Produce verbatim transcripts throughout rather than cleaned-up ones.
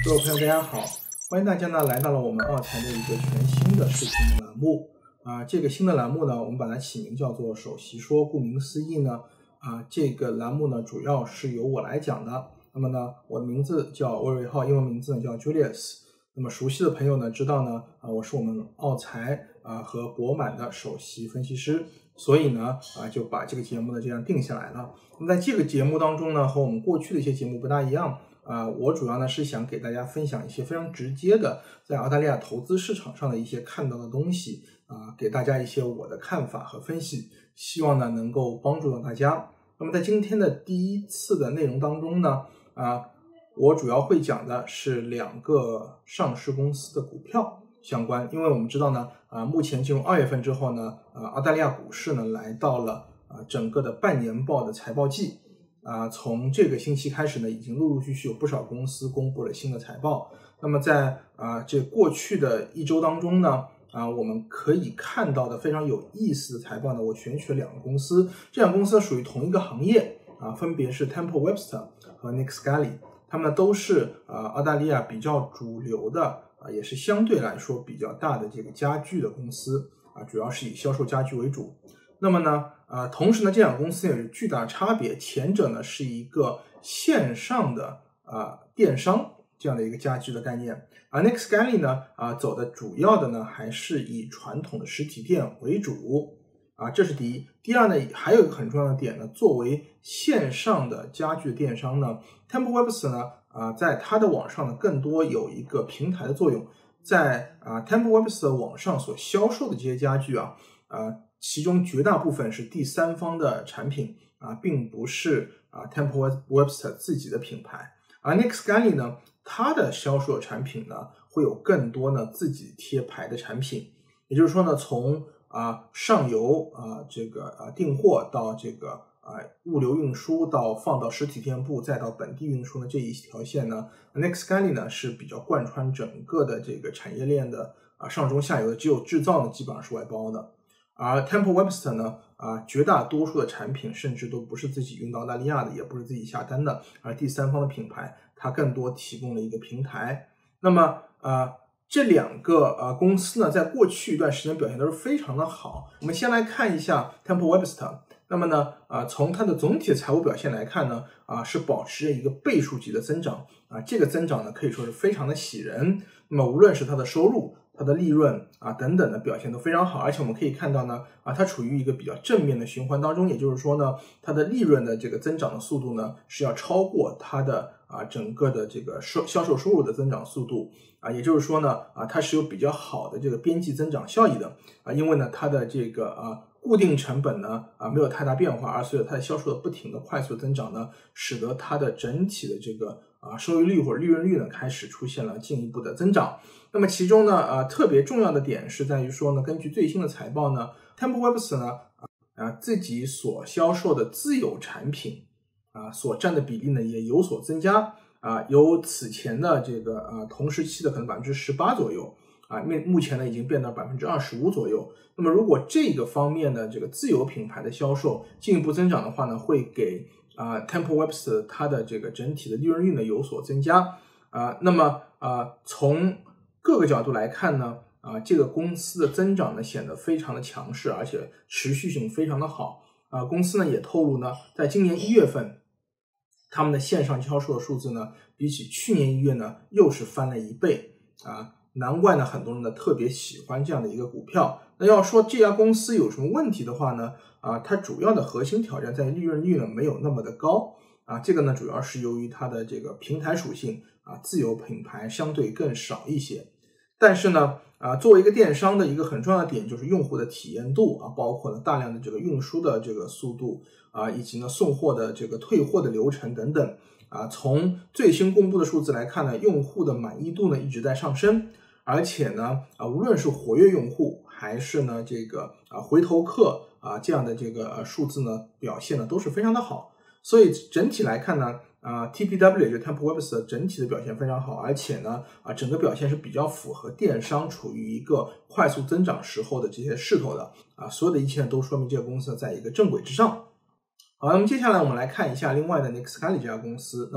各位朋友大家好，欢迎大家呢来到了我们奥财的一个全新的视频的栏目啊、呃，这个新的栏目呢，我们把它起名叫做首席说。顾名思义呢，啊、呃，这个栏目呢主要是由我来讲的。那么呢，我的名字叫魏瑞浩，英文名字呢叫 Julius。那么熟悉的朋友呢知道呢，啊、呃，我是我们奥财啊、呃、和博满的首席分析师，所以呢啊、呃、就把这个节目呢这样定下来了。那么在这个节目当中呢，和我们过去的一些节目不大一样。啊、呃，我主要呢是想给大家分享一些非常直接的在澳大利亚投资市场上的一些看到的东西啊、呃，给大家一些我的看法和分析，希望呢能够帮助到大家。那么在今天的第一次的内容当中呢，啊、呃，我主要会讲的是两个上市公司的股票相关，因为我们知道呢，啊、呃，目前进入二月份之后呢，呃，澳大利亚股市呢来到了啊、呃、整个的半年报的财报季。啊、呃，从这个星期开始呢，已经陆陆续续有不少公司公布了新的财报。那么在啊、呃、这过去的一周当中呢，啊、呃、我们可以看到的非常有意思的财报呢，我选取了两个公司，这两个公司属于同一个行业啊、呃，分别是 Temple Webster 和 Nick Scali， 他们呢都是啊、呃、澳大利亚比较主流的啊、呃，也是相对来说比较大的这个家具的公司啊、呃，主要是以销售家具为主。那么呢，呃，同时呢，这两个公司也有巨大差别。前者呢是一个线上的啊、呃、电商这样的一个家居的概念，而 Nick Scali 呢啊、呃、走的主要的呢还是以传统的实体店为主啊，这是第一。第二呢，还有一个很重要的点呢，作为线上的家具电商呢 ，Temple Webster 呢啊、呃、在它的网上呢更多有一个平台的作用，在啊、呃、Temple Webster 网上所销售的这些家具啊啊。呃其中绝大部分是第三方的产品啊，并不是啊 Temple Webster 自己的品牌。而 Nick Scali 呢，它的销售产品呢会有更多呢自己贴牌的产品，也就是说呢，从啊上游啊这个啊订货到这个啊物流运输到放到实体店铺再到本地运输呢这一条线呢 ，Nick Scali 呢是比较贯穿整个的这个产业链的啊上中下游的，只有制造呢基本上是外包的。而 Temple Webster 呢，啊，绝大多数的产品甚至都不是自己运到澳大利亚的，也不是自己下单的，而第三方的品牌，它更多提供了一个平台。那么，呃，这两个呃公司呢，在过去一段时间表现都是非常的好。我们先来看一下 Temple Webster。那么呢，啊、呃，从它的总体的财务表现来看呢，啊、呃，是保持着一个倍数级的增长啊，这个增长呢可以说是非常的喜人。那么无论是它的收入、它的利润啊等等的表现都非常好，而且我们可以看到呢，啊，它处于一个比较正面的循环当中，也就是说呢，它的利润的这个增长的速度呢是要超过它的啊整个的这个收销售收入的增长速度啊，也就是说呢，啊，它是有比较好的这个边际增长效益的啊，因为呢，它的这个啊。固定成本呢啊没有太大变化，而随着它的销售的不停的快速增长呢，使得它的整体的这个啊收益率或者利润率呢开始出现了进一步的增长。那么其中呢啊特别重要的点是在于说呢，根据最新的财报呢 ，Temple Webster 呢啊自己所销售的自有产品啊所占的比例呢也有所增加啊，由此前的这个啊同时期的可能百分之十八左右。啊，目目前呢已经变到百分之二十五左右。那么如果这个方面的这个自有品牌的销售进一步增长的话呢，会给啊 Temple Webster 它的这个整体的利润率呢有所增加啊。那么啊从各个角度来看呢，啊这个公司的增长呢显得非常的强势，而且持续性非常的好啊。公司呢也透露呢，在今年一月份，他们的线上销售的数字呢，比起去年一月呢又是翻了一倍啊。难怪呢，很多人呢特别喜欢这样的一个股票。那要说这家公司有什么问题的话呢，啊，它主要的核心挑战在于利润率呢没有那么的高啊。这个呢主要是由于它的这个平台属性啊，自有品牌相对更少一些。但是呢，啊，作为一个电商的一个很重要的点就是用户的体验度啊，包括呢大量的这个运输的这个速度啊，以及呢送货的这个退货的流程等等啊。从最新公布的数字来看呢，用户的满意度呢一直在上升。而且呢，啊，无论是活跃用户还是呢这个啊回头客啊这样的这个、呃、数字呢表现呢都是非常的好，所以整体来看呢，啊 T P W 也就是 Temple Webster 整体的表现非常好，而且呢啊整个表现是比较符合电商处于一个快速增长时候的这些势头的啊，所有的一切都说明这个公司在一个正轨之上。好，那么接下来我们来看一下另外的 Nick Scali 这家公司。那么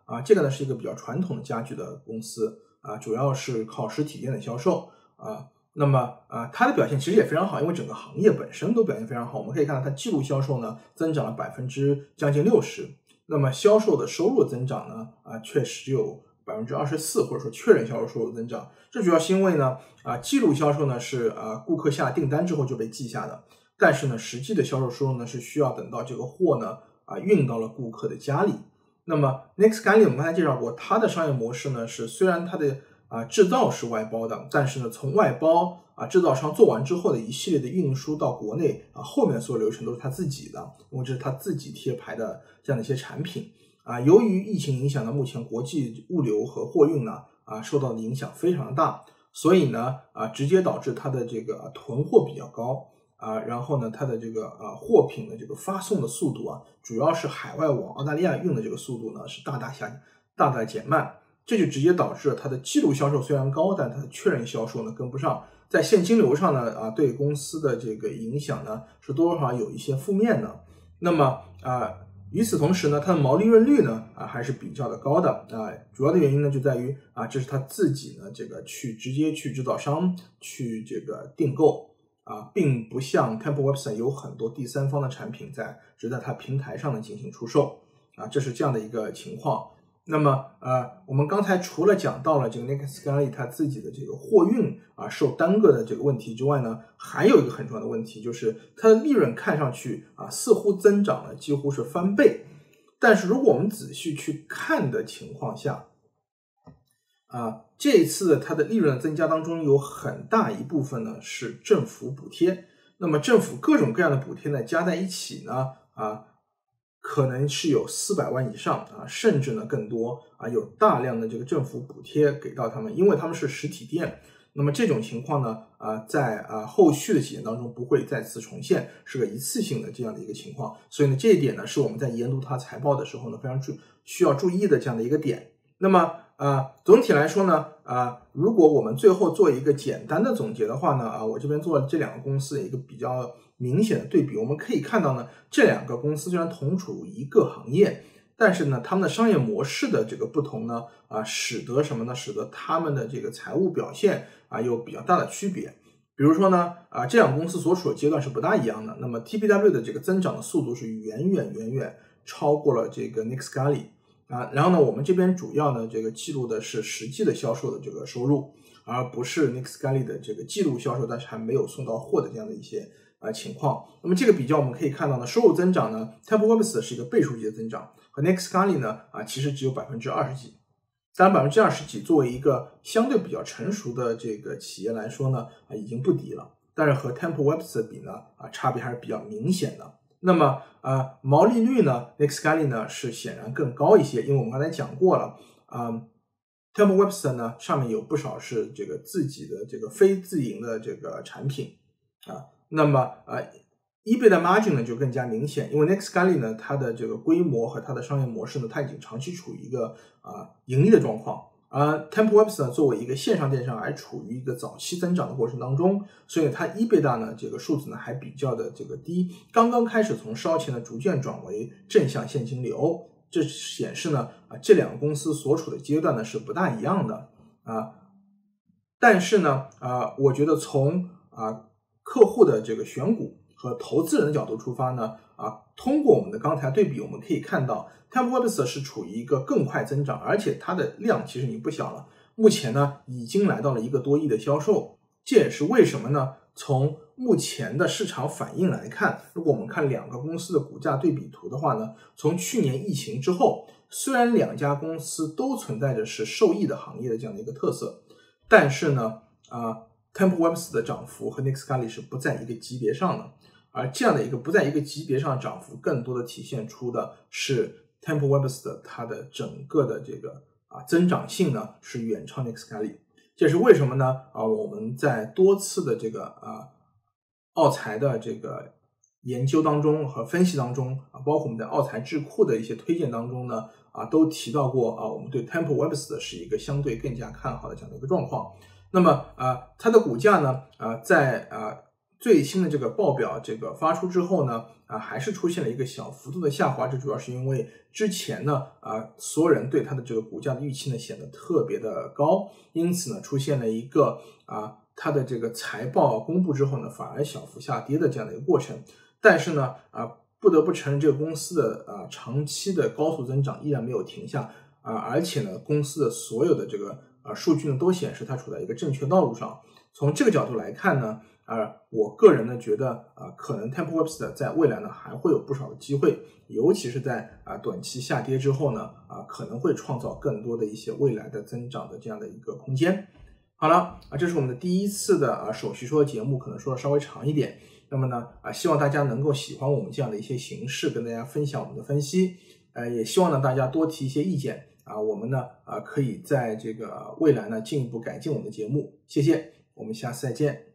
啊，这个呢是一个比较传统的家具的公司啊，主要是靠实体店的销售啊。那么啊，它的表现其实也非常好，因为整个行业本身都表现非常好。我们可以看到它季度销售呢增长了百分之将近六十，那么销售的收入增长呢啊确实有百分之二十四，或者说确认销售收入增长。这主要是因为呢啊季度销售呢是啊顾客下订单之后就被记下的，但是呢实际的销售收入呢是需要等到这个货呢啊运到了顾客的家里。那么 Nextcaly 我们刚才介绍过，它的商业模式呢是虽然它的啊制造是外包的，但是呢从外包啊制造商做完之后的一系列的运输到国内啊后面的所有流程都是他自己的，因为这是他自己贴牌的这样的一些产品啊。由于疫情影响呢，目前国际物流和货运呢啊受到的影响非常大，所以呢啊直接导致它的这个囤货比较高。啊，然后呢，它的这个呃货品的这个发送的速度啊，主要是海外往澳大利亚运的这个速度呢是大大下大大减慢，这就直接导致了它的季度销售虽然高，但它的确认销售呢跟不上，在现金流上呢啊对公司的这个影响呢是多多少少有一些负面的。那么啊与此同时呢，它的毛利润率呢啊还是比较的高的啊，主要的原因呢就在于啊这是它自己呢这个去直接去制造商去这个订购。啊，并不像 Temple Webster 有很多第三方的产品在只在它平台上呢进行出售啊，这是这样的一个情况。那么呃，我们刚才除了讲到了这个 Nextcaly 它自己的这个货运啊受耽搁的这个问题之外呢，还有一个很重要的问题，就是它的利润看上去啊似乎增长了几乎是翻倍，但是如果我们仔细去看的情况下，啊，这一次它的利润的增加当中有很大一部分呢是政府补贴，那么政府各种各样的补贴呢加在一起呢啊，可能是有四百万以上啊，甚至呢更多啊，有大量的这个政府补贴给到他们，因为他们是实体店。那么这种情况呢啊，在啊后续的几年当中不会再次重现，是个一次性的这样的一个情况。所以呢，这一点呢是我们在研读它财报的时候呢非常注需要注意的这样的一个点。那么啊，总体来说呢，啊，如果我们最后做一个简单的总结的话呢，啊，我这边做了这两个公司的一个比较明显的对比，我们可以看到呢，这两个公司虽然同处一个行业，但是呢，他们的商业模式的这个不同呢，啊，使得什么呢？使得他们的这个财务表现啊有比较大的区别。比如说呢，啊，这两个公司所处的阶段是不大一样的。那么 T P W 的这个增长的速度是远远远远超过了这个 Nextcaly。啊，然后呢，我们这边主要呢，这个记录的是实际的销售的这个收入，而不是 Nextcaly 的这个记录销售，但是还没有送到货的这样的一些啊情况。那么这个比较我们可以看到呢，收入增长呢 ，Temple Webster 是一个倍数级的增长，和 Nextcaly 呢啊其实只有百分之二十几。当然，百分之二十几作为一个相对比较成熟的这个企业来说呢，啊已经不低了，但是和 Temple Webster 比呢，啊差别还是比较明显的。那么呃毛利率呢 Nextcaly 呢是显然更高一些，因为我们刚才讲过了啊、呃、Temple Webster 呢上面有不少是这个自己的这个非自营的这个产品啊，那么呃 EBITDA margin 呢就更加明显，因为 Nextcaly 呢它的这个规模和它的商业模式呢，它已经长期处于一个啊、呃、盈利的状况。而 Temple Webster 呢作为一个线上电商还处于一个早期增长的过程当中，所以它 EBITDA 呢这个数字呢还比较的这个低，刚刚开始从烧钱呢逐渐转为正向现金流，这显示呢啊这两个公司所处的阶段呢是不大一样的啊。但是呢啊我觉得从啊客户的这个选股和投资人的角度出发呢啊通过我们的刚才对比，我们可以看到Temple Webster 是处于一个更快增长，而且它的量其实已经不小了，目前呢已经来到了一个多亿的销售。这也是为什么呢？从目前的市场反应来看，如果我们看两个公司的股价对比图的话呢，从去年疫情之后，虽然两家公司都存在着是受益的行业的这样的一个特色，但是呢啊 Temple Webster 的涨幅和 Nextcaly 是不在一个级别上的，而这样的一个不在一个级别上的涨幅，更多的体现出的是Temple Webster 它的整个的这个啊增长性呢是远超 Nextcaly， 这是为什么呢？啊，我们在多次的这个啊奥财的这个研究当中和分析当中啊，包括我们在奥财智库的一些推荐当中呢啊都提到过啊，我们对 Temple Webster 是一个相对更加看好的这样的一个状况。那么啊它的股价呢啊在啊最新的这个报表这个发出之后呢，啊，还是出现了一个小幅度的下滑，这主要是因为之前呢，啊，所有人对它的这个股价的预期呢显得特别的高，因此呢，出现了一个啊，它的这个财报公布之后呢，反而小幅下跌的这样的一个过程。但是呢，啊，不得不承认这个公司的啊长期的高速增长依然没有停下啊，而且呢，公司的所有的这个啊数据呢都显示它处在一个正确道路上。从这个角度来看呢，啊，我个人呢觉得啊，可能 Temple Webster 在未来呢还会有不少的机会，尤其是在啊短期下跌之后呢，啊可能会创造更多的一些未来的增长的这样的一个空间。好了啊，这是我们的第一次的啊首席说节目，可能说的稍微长一点。那么呢啊，希望大家能够喜欢我们这样的一些形式，跟大家分享我们的分析。呃，也希望呢大家多提一些意见啊，我们呢啊可以在这个未来呢进一步改进我们的节目。谢谢，我们下次再见。